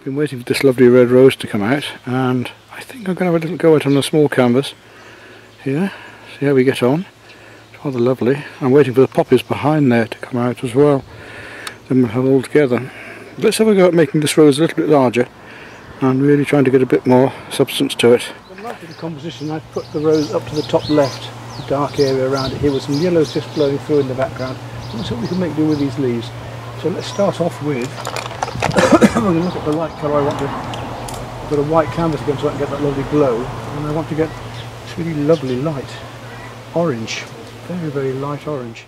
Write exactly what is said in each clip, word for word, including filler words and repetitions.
Been waiting for this lovely red rose to come out, and I think I'm going to have a little go at it on a small canvas here, see how we get on. It's rather lovely. I'm waiting for the poppies behind there to come out as well, then we'll have it all together. Let's have a go at making this rose a little bit larger and really trying to get a bit more substance to it. I like the composition. I've put the rose up to the top left, the dark area around it here with some yellows just flowing through in the background. Let's see what we can make do with these leaves. So let's start off with I'm going to look at the light colour I want to. I've got a white canvas again so I can get that lovely glow, and I want to get this really lovely light orange, very very light orange.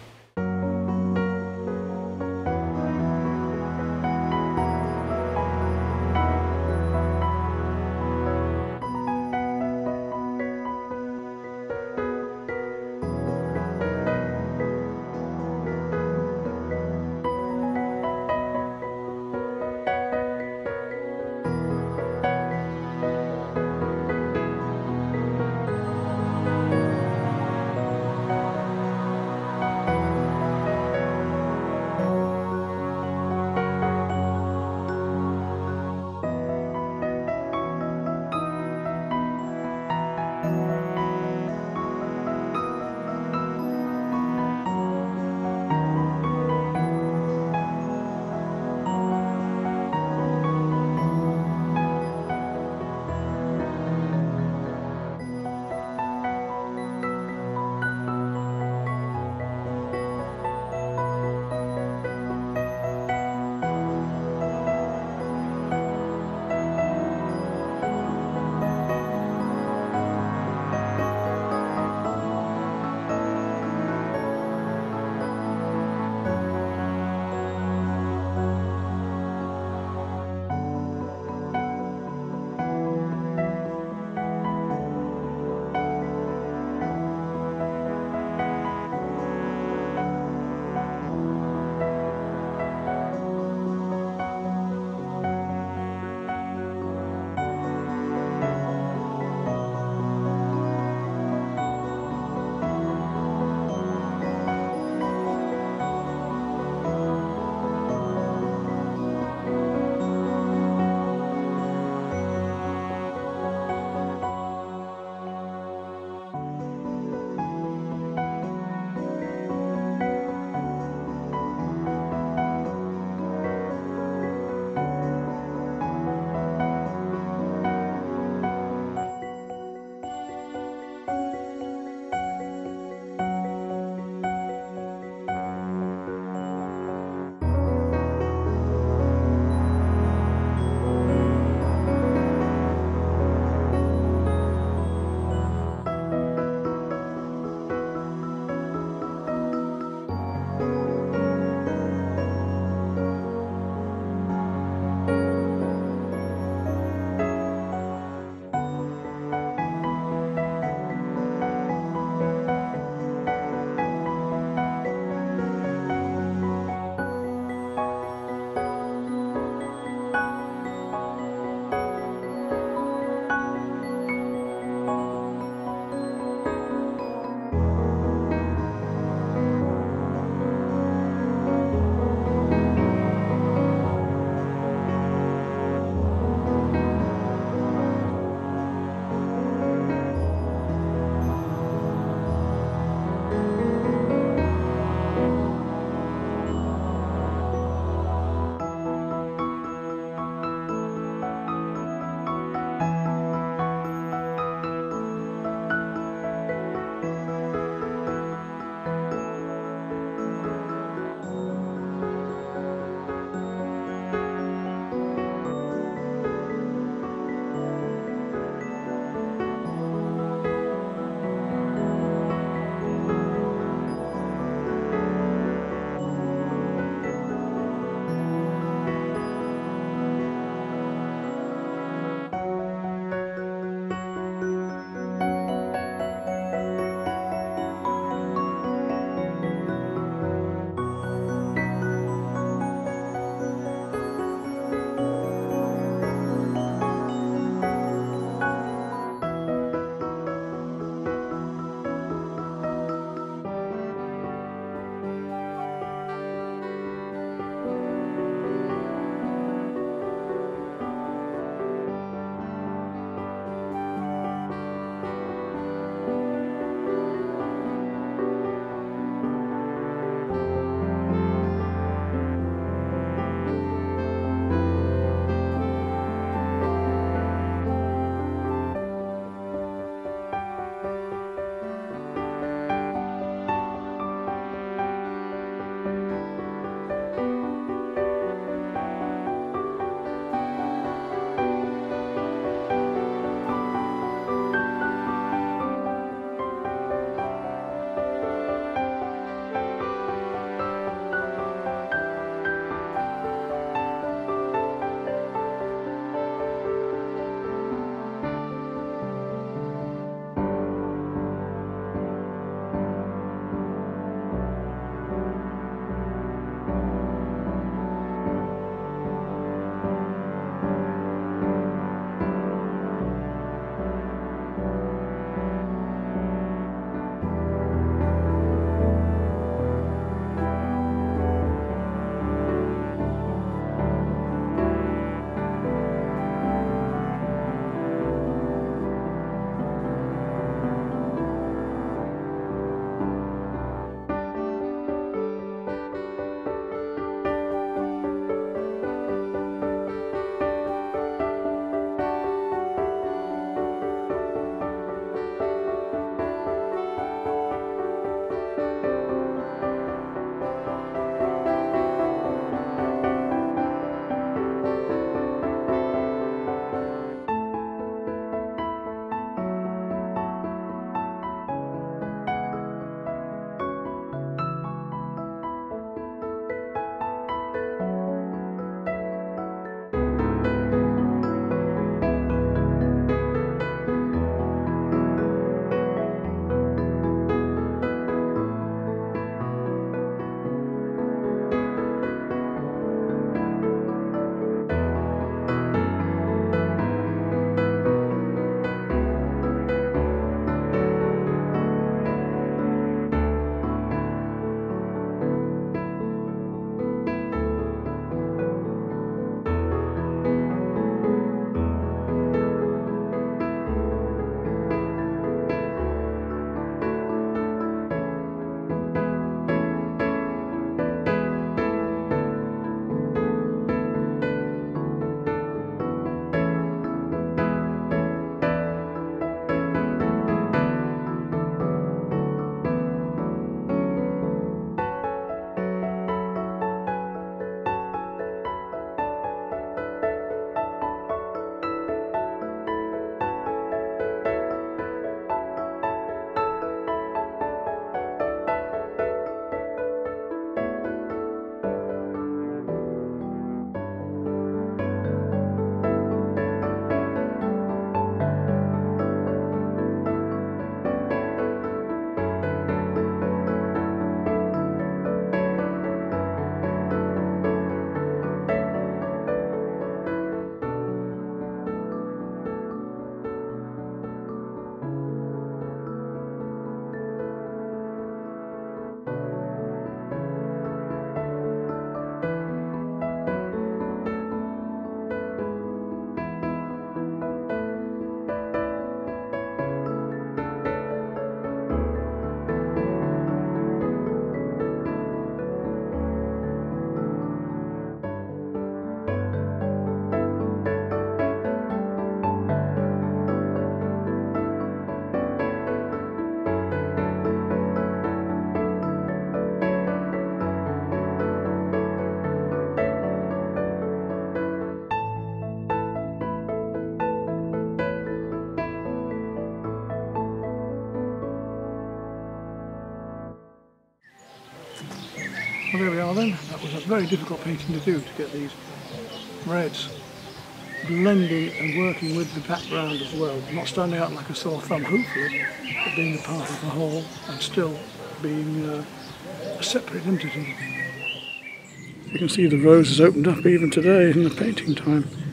Well, there we are then. That was a very difficult painting to do, to get these reds blending and working with the background as well. Not standing out like a sore thumb, hopefully, but being a part of the whole and still being uh, a separate entity. You can see the rose has opened up even today in the painting time.